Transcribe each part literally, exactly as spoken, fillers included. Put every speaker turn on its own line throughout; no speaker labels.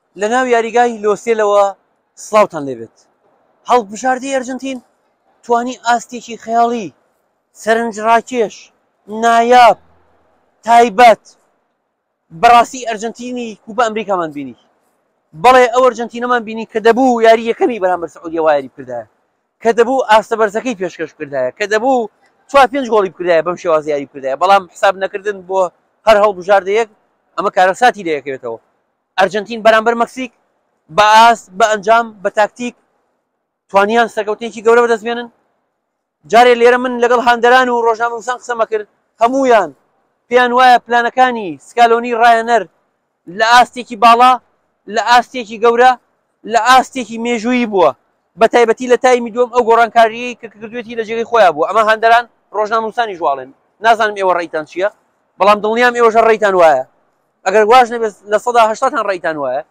لە ناو یاریگای لۆسێلەوە سڵاوتان لێبێت. هەڵبژاردەی ئەرجنتین توانی ئاستێکی خەیاڵی سەرنجڕاکێش نایاب تایبەت بەڕاستی ئەرجنتینی کوپە ئەمریکامان بینی، بەڵێ ئەو ئەرجنتینەمان بینی کە دەبوو یاری یەکەمی بەرامبەر سعودیە وا یاری کردایە، کە دەبوو ئاستە بەرزەکەی پێشکەش کردایە، کە دەبوو چوار پێنج گۆڵی بکردایە بەم شێوازە یاری کردایە، بەڵام حساب نەکردن بۆ هەر هەڵبژاردەیەک ئەمە کارەساتی لەیەکەوێتەوە. ئەرجنتین بەرامبەر مەکسیک بە ئاست بە ئەنجام بە تاکتیک توانیان سەرکەوتنێکی گەورە بەدەستێنن. جارێ لێرە من لەگەڵ هاندەران و ڕۆژنامەنووسان قسەمە کرد، هەموویان پێیان وایە پلانەکانی سکالۆنی ڕایەنەر لە ئاستێکی باڵا، لە ئاستێکی گەورە، لە ئاستێکی مێژوویی بووە، بە تایبەتی لە تایمی دووەم ئەو گۆڕانکاریی کە کردوێتی لە جێگەی خۆیان بوو. ئەمە هاندەران ڕۆژنامەنووسانی ژواڵێن، نازانم ئێوە ڕێیتان چییە، بەڵام دڵنیام ئێوەژە ڕێیتان وایە، ئەگەر واژ نەبێت لە سەدا هەشتاتان ڕێیتان وایە.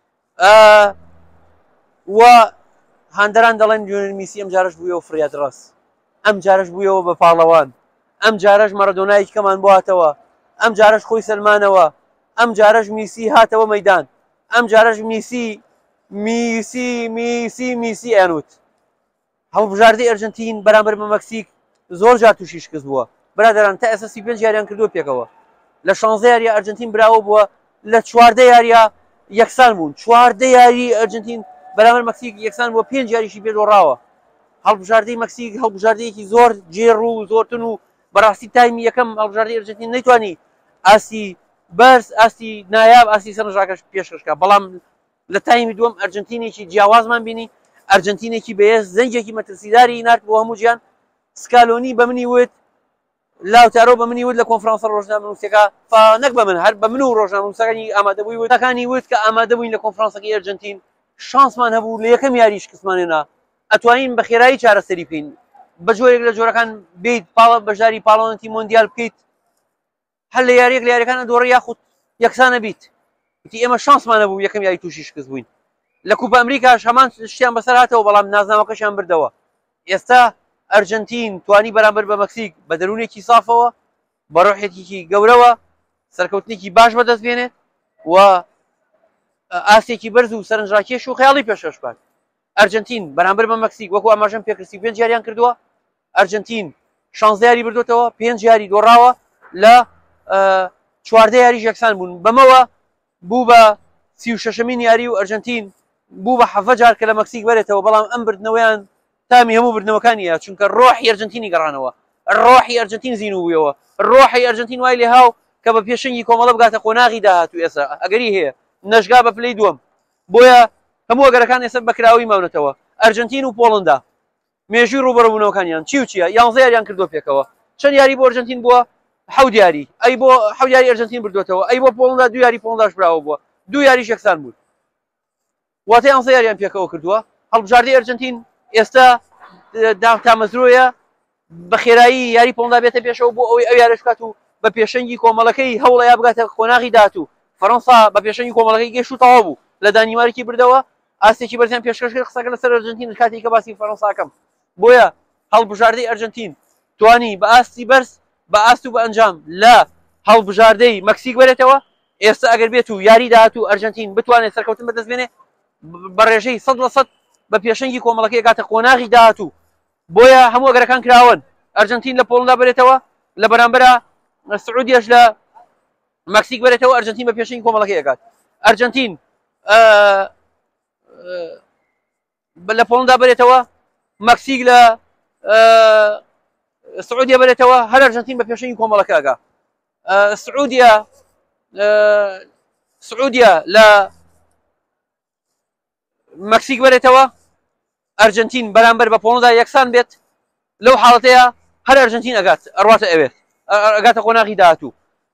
و هاندەران دەڵێن لیۆنێل میسی ئەم جارش بوویەوە فریاد ڕاست، ئەم جارش بوویەوە بە پاڵەوان، ئەم جارش مەرەدۆنای کەمان بۆ هاتەوە، ئەم جارش خۆی سلمانەوە، ئەم جارش میسی هاتەوە مەیدان، ئەم جارش میسی میسی میسی میسی ئەنوت. هەڵبژاردەی ئەرجنتین بەرامبەر بە مەکسیک زۆر جار تووشی شکست بووە. برادەران تا ئێستا سی پێنج یاریان کردووە پێکەوە، لە شانزە یاریە ئەرجنتین براوە بووە، لە چواردە یاریە یەکسان بوون، چواردە یاری ئەرجنتین بەرامبەر مەکسیک یەکسان بووە، پێنج یاریشی پێدۆڕاوە. هەڵبژاردەی مەکسیک هەڵبژاردەیەکی زۆر جێڕ و زۆرتن و بەڕاستی تایمی یەکەم هەڵبژاردەی ئەرجنتین نەیتوانی ئاستی بەرز ئاستی نایاب ئاستی سەرنجڕاکەش پێشکەشکە، بەڵام لە تایمی دووەم ئەرجنتینێکی جیاوازمان بینی، ئەرجنتینێکی بەهێز زەنگێکی مەترسیداری نارد بۆ هەموو جیان. سکالۆنی بە منی وت لاوتارۆ بە منی وت لە کۆنفرانسە ڕۆژنامەنووسەکە نەک بە من هەر بە من و ڕۆژنامەنووسەکانی ئامادەبووی وتەکانی وت کە ئامادە بووین لە کۆنفرانسەکەی ئەرجنتین شانسمان هەبوو لە یەکەم یاری شکستمانێنا، ئەتوانین بە خێرایی چارەسەری بکەین، بە جۆرێک لە جۆرەکان بێیت پاڵە بەشداری پاڵەوەنتی مۆندیال بکەیت، هەر لە یاریەک لە یاریەکانە دۆڕی یاخود یەکسانە بیت. وتی ئێمە شانسمان هەبوو یەکەم یاری تووشی شکست بووین. لە کوپە ئەمریکاش هەمان شتیان بەسەر هاتەوە، بەڵام نازناوەکەشیان بردەوە. ئێستا ئەرجنتین توانی بەرامبەر بە مەکسیک بە دەروونێکی سافەوە بە ڕۆحێکی گەورەوە سەرکەوتنێکی باش بەدەست بێنێت و ئاسێکی بەرز و سەرنجڕاکێش و خەیاڵی پێشکەش بکات. ئەرجنتین بەرامبەر بە مەکسیک وەکو ئاماژەم پێکرسی پێنج یاریان کردووە، ئەرجنتین شانزە یاری بردوێتەوە، پێنج یاری دۆڕاوە، لە چواردە یاریش یەکسان بوون، بەمەوە بوو بە سی و شەشەمین یاری و ئەرجنتین بوو بە حەڤە جار کە لە مەکسیک بەرێتەوە، بەڵام ئەم بردنەوەیان تامی هەموو بردنەوەکانیە، چونکە ڕۆحی ئەرجنتینی گەڕانەوە، ڕۆحی ئەرجنتین زین بوویەوە، ڕۆحی ئەرجنتین وای لێ هاو کە بە پێشەنگی کۆمەڵە بگاتە قۆناغی داهاتوو. ئێستا ئەگەری هەیە نەشگا بە پلەی دووەم، بۆیە هەموو ئەگەرەکان ئێستا بەکراوی ماونەتەوە. ئەرجنتین و پۆڵندا مێژووی ڕوبەڕووبوونەوەکانیان چی و چییە؟ یانزە یاریان کردووە پێکەوە. چەند یاری بۆ ئەرجنتین بووە؟ حەوت یاری. ئەی بۆ حەوت یاری ئەرجنتین بردوێتەوە، ئەی بۆ پۆڵندا دوو یاری پۆڵنداش براوە بووە، دوو یاریش یەکسان بوون، واتە یانزە یاریان پێکەوە کردووە. هەڵبژاردەی ئەرجنتین ئێستا تامەزرۆیە بە خێرایی یاری پۆڵندا بێتە پێشەوە بۆ ئەوەی ئەو یاریش بکات و بە پێشەنگی کۆمەڵەکەی هەوڵە یا بگاتە قۆناغی داهاتوو. فەڕەنسا بە پێشەنگی کۆمەڵەکەی گەیشت و تەواو بوو، لە دانیمارکی بردەوە، ئاستێکی بەرزیان پێشکەش کرد. قسەکە لەسەر ئەرجنتین کاتێک کە باسی فەڕەنساکەم. بۆیە هەڵبژاردەی ئەرجنتین توانی بە ئاستی بەرز بە ئاست و بە ئەنجام لە هەڵبژاردەی مەکسیک بەرێتەوە. ئێستا ئەگەر بێت و یاری داهاتوو ئەرجنتین بتوانێت سەرکەوتن بەدەست بێنێ بە ڕێژەی سەد لە سەد بە پێشەنگی کۆمەڵەکەی گاتە قۆناغی داهاتوو. بۆیە هەموو ئەگەرەکان کراون، ئەرجنتین لە پۆڵندا بێتەوە، لە بەرامبەرە سعودیەش لە مەکسیک بێتەوە، ئەرجنتین بە پێشەنگی کۆمەڵەکەی ئەگات. ئەرجنتین لە پۆڵندا بێتەوە، مەکسیک لە سعودیە بێتەوە، هەر ئەرجنتین بە پێشەنگی کۆمەڵەکە ئەگا. سعودیە سعودیە لە مەکسیک بێتەوە، ئەرجنتین بەرامبەر بە پۆڵندا یەکسان بێت، لەو حاڵەتەیە هەر ئەرجنتین ئەگات ئەڕواتە ئەوێت ئەگاتە قۆناغی داهاتوو.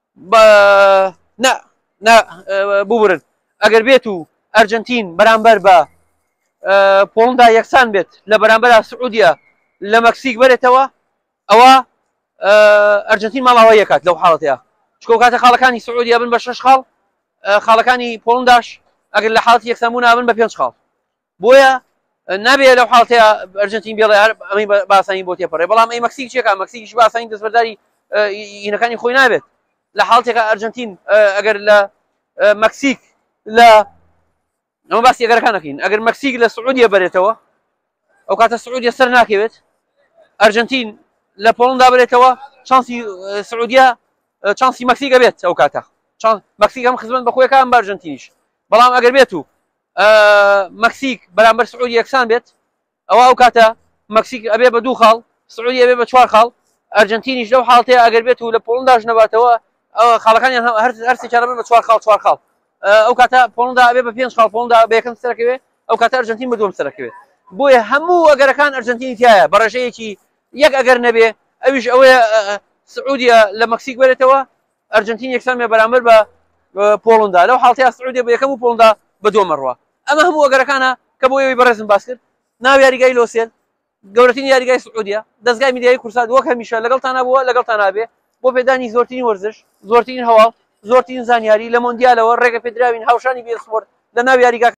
بوو برن ئەگەر بێت و ئەرجنتین بەرامبەر بە پۆڵندا یەکسان بێت لە بەرامبەر سعودیە لە مەکسیک بێتەوە، ئەوە ئەرجنتین ماڵاوە یەکات لەو حاڵەتەیە، چکۆ کاتە خاڵەکانی سعودیە بن بە شەش خاڵ، خاڵەکانی پۆڵنداش ئەگەر لە حاڵەتی یەکسانبوون نابن بە پێنج خاڵ. بۆیە نابێت لەو حاڵەتەیە ئەرجنتین بێڵێ ئەمەی باسانی بۆ تێپەڕێ، بەڵام ئەی مەکسیک چێکە؟ مەکسیکیش باسانی دەستبەرداری ئینەکانی خۆی نابێت. لە حاڵەتێکە ئەرجنتین ئەگەر لە مەکسیک لە ئەمە باسی ئەگەرەکانەکەین ئەگەر مەکسیک لە سعودیە بەرێتەوە ئەو کاتە سعودیە سەر ناکەوێت ئەرجنتین لە پۆڵندا بێتەوە چانسی سعودیە چانسی مەکسیکە بێت ئەو کاتە مەکسیک هەم خزمەت بەخۆیەکان بە ئەرجنتینیش بەڵام ئەگەر بێت و مەکسیک بەرامبەر سعودی یەکسان بێت ئەوە ئەو کاتە مەکسیک ئەبێ بە دوو خاڵ سعودی ئەبێ بە چوار خاڵ ئەرجنتینیش لەو حاڵەتەیە ئەگەر بێت و لە پۆڵنداش نەباتەوە خاڵەکانیان هەرسی چارە بە چوار خاڵ چوار خاڵ ئەو کاتە پۆڵندا ئەبێ بە پێنج خاڵ پۆڵندا بە یەکەم سەرەکەوێ ئەو کاتە ئەرجنتین بە دووەم سەرەکەوێت بۆیە هەموو ئەگەرەکان ئەرجنتینی تایە بە ڕێژەیەکی یەک ئەگەر نەبێ ئەویش ئەوەیە سعودیە لە مەکسیک بێتەوە ئەرجنتین یەکسان بێ بەرامبەر بە پۆڵندا لەو حاڵەتەیە سعودیە بە یەکەم و پۆڵندا بە دووەم ئەڕوا ئەمە هەموو ئەگەرەکانە کە بۆ ئەوەی بەڕێزم باس کرد ناو یاریگای لۆسێل گەورەترین یاریگای سعودیە دەستگای میدیایی کورسات وەک هەمیشە لەگەڵتان بووە لەگەڵتان نابێ بۆ پێدانی زۆرترین وەرزش زۆرترین هەواڵ زۆرترین زانیاری لە مۆندیالەوە ڕێگە پێدراوین هاوشانی بێسپۆرت لە ناو یاریگا